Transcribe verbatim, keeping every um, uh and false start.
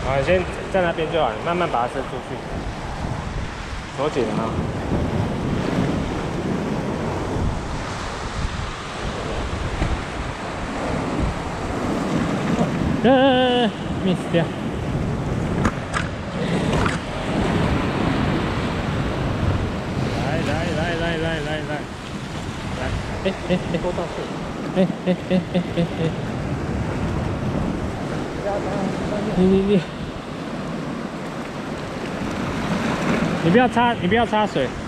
好，你先在那边就好，你慢慢把它伸出去，锁紧啊。呃 ，miss 掉。来来来来来来来，来，哎哎哎，多到处，哎哎哎哎哎哎，你你你，你不要插，你不要插水。